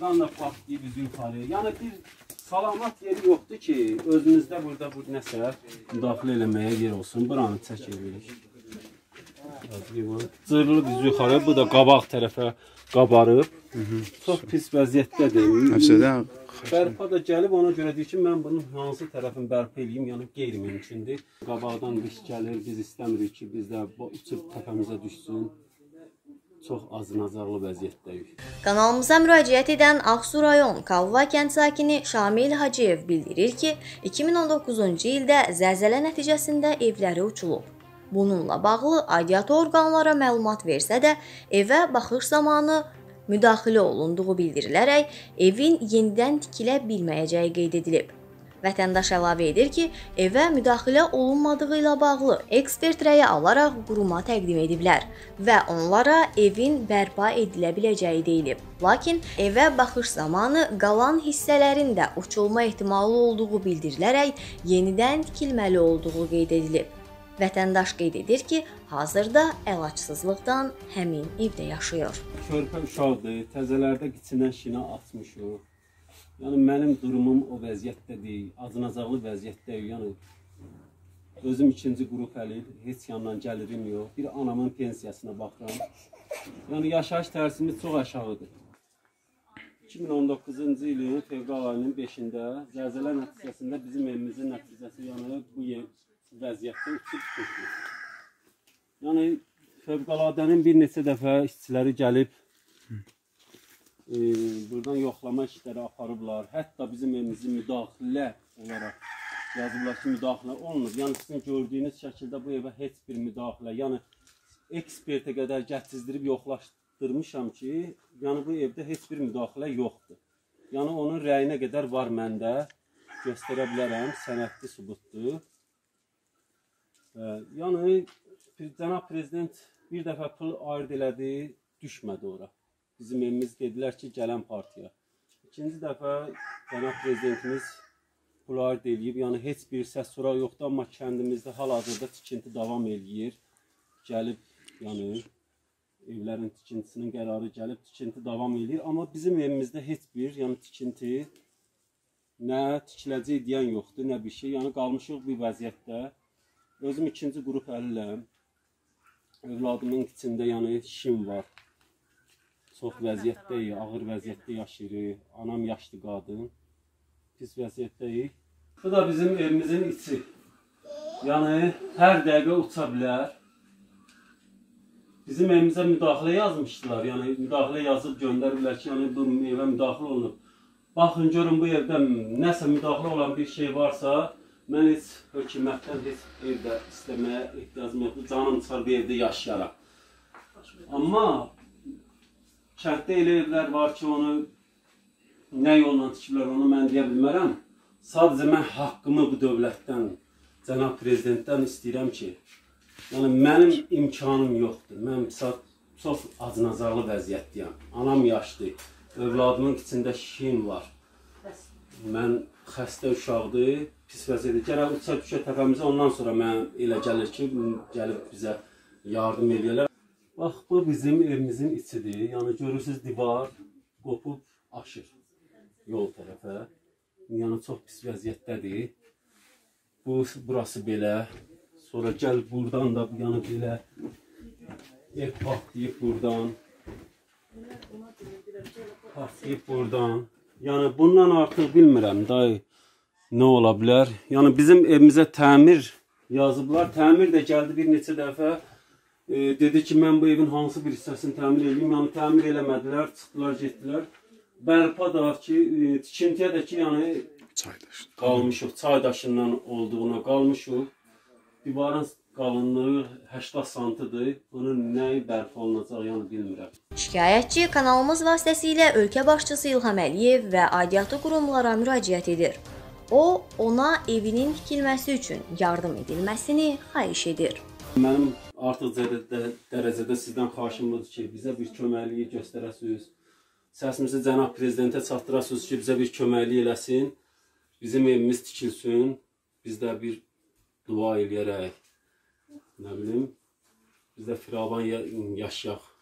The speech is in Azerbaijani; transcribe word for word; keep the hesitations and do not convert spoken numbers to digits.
yandan da patlayıb biz yuxarı. Yəni bir salamat yeri yoxdur ki, özümüzdə burada bu nəsə müdaxilə eləməyə yer olsun. Buranı çək edirik. Cırlı biz yuxarı, bu da qabaq tərəfə qabarıb. Çox pis vəziyyətdədir. Bərpa da gəlib, ona görə deyir ki, mən bunun hansı tərəfini bərpa edeyim, yəni qeyri-mümkündür. Qabaqdan risk gəlir, biz istəmirik ki, biz də uçub təpəmizə düşsün. Çox acınacaqlı vəziyyətdəyik. Kanalımıza müraciət edən Ağsu rayon Kavva kənd sakini Şamil Hacıyev bildirir ki, iki min on doqquzuncu ildə zəlzələ nəticəsində evləri uçulub. Bununla bağlı aidiyyatı orqanlara məlumat versə də, evə baxış zamanı müdaxilə olunduğu bildirilərək, evin yenidən tikilə bilməyəcəyi qeyd edilib. Vətəndaş əlavə edir ki, evə müdaxilə olunmadığı ilə bağlı ekspert rəyi alaraq quruma təqdim ediblər və onlara evin bərpa edilə biləcəyi deyilib. Lakin evə baxış zamanı qalan hissələrin də uçulma ehtimalı olduğu bildirilərək, yenidən tikilməli olduğu qeyd edilib. Vətəndaş qeyd edir ki, hazırda əlacsızlıqdan həmin evdə yaşayır. Körpə uşaqdır, təzələrdə içindən şinə atmışıq. Yəni mənim durumum o vəziyyətdə deyil, acınacaqlı vəziyyətdəyik. Yəni özüm ikinci qrup əlil, heç yandan gəlirim yox. Bir anamın pensiyasına baxıram. Yəni yaşayış tərzimiz çox aşağıdır. iki min on doqquzuncu ilin fevral ayının beşində zəlzələ nəticəsində bizim evimizin nəticəsi yəni bu vəziyyətdə uçub çıxmışdır. Yəni fövqəladənin bir neçə dəfə işçiləri gəlib e, buradan yoxlama işləri aparıblar. Hətta bizim evimizi müdaxilə olaraq yazıblar ki, müdaxilə olunur. Yəni sizin gördüyünüz şəkildə bu evə heç bir müdaxilə, yəni ekspertə qədər gətizdirib yoxlaşdırmışam ki, yəni bu evdə heç bir müdaxilə yoxdur. Yəni onun rəyinə qədər var məndə, göstərə bilərəm, sənədli sübutdur. Yəni Cənab Prezident bir dəfə pul ayırd elədi, düşmədi ora. Bizim evimiz dedilər ki, gələn partiya. İkinci dəfə Cənab Prezidentimiz pul ayırd eləyib, yəni heç bir səs sura yoxdur, amma kəndimizdə hal-hazırda tikinti davam eləyir. Gəlib, yəni evlərin tikintisinin qərarı gəlib, tikinti davam eləyir. Amma bizim evimizdə heç bir, yəni tikinti, nə tikiləcək deyən yoxdur, nə bir şey. Yəni qalmışıq bir vəziyyətdə. Özüm ikinci qrup əliləm. Övladımın içində yəni şim var. Çox vəziyyətdəyik, ağır vəziyyətdə yaşayırıq. Anam yaşlı qadın. Pis vəziyyətdəyik. Bu da bizim evimizin içi. Yəni hər dəqiqə uça bilər. Bizim evimizə müdaxilə yazmışdılar. Yəni müdaxilə yazıb göndəriblər ki, yəni bu evə müdaxilə olunub. Baxın, görün bu evdə nəsə müdaxilə olan bir şey varsa, mən heç hökumətdən heç evdə istəməyə ehtiyacım yoxdur. Canım çıxar bir evdə yaşayaram. Amma kənddə elə evlər var ki, onu nə yolla tikiblər, onu mən deyə bilmərəm. Sadəcə mən haqqımı bu dövlətdən, Cənab Prezidentdən istəyirəm ki, yəni mənim imkanım yoxdur. Mən çox acınacaqlı vəziyyətdəyəm. Anam yaşlı, övladımın içində şişim var. Mən xəstə uşaqdır, pis vəziyyətdir. Gərək uça düşə təpəmizə, ondan sonra mən elə gəlir ki, gəlib bizə yardım edərlər. Bax, bu bizim evimizin içidir. Yəni görürsünüz, divar qopub aşır yol tərəfə. Yəni çox pis vəziyyətdədir. Bu, burası belə. Sonra gəl buradan da yəni belə ev patlayıb buradan. Patlayıb buradan. Yəni bundan artıq bilmirəm dayı nə ola bilər. Yəni bizim evimizə təmir yazıblar. Təmir də gəldi bir neçə dəfə. E, dedi ki, mən bu evin hansı bir hissəsini təmir edeyim. Yəni təmir eləmədilər, çıxdılar, getdilər. Bərpa da ki, e, tikintiyə də ki, yəni qalmışıq. Çay daşından olduğuna qalmışıq. Divarın qalınlığı səksən santidir. Bunun nəyi bərpa olunacaq, yəni bilmirəm. Şikayətçi kanalımız vasitəsilə ölkə başçısı İlham Əliyev və aidiyyatı qurumlara müraciət edir. O, ona evinin tikilməsi üçün yardım edilməsini xahiş edir. Mənim artıq dərəcədə sizdən xahişim budur ki, bizə bir köməkliyi göstərəsiniz. Səsimizi Cənab Prezidentə çatdırasınız ki, bizə bir köməklik eləsin. Bizim evimiz tikilsin. Biz də bir dua eləyərək, nə bilim, biz də firavan yaşayaq.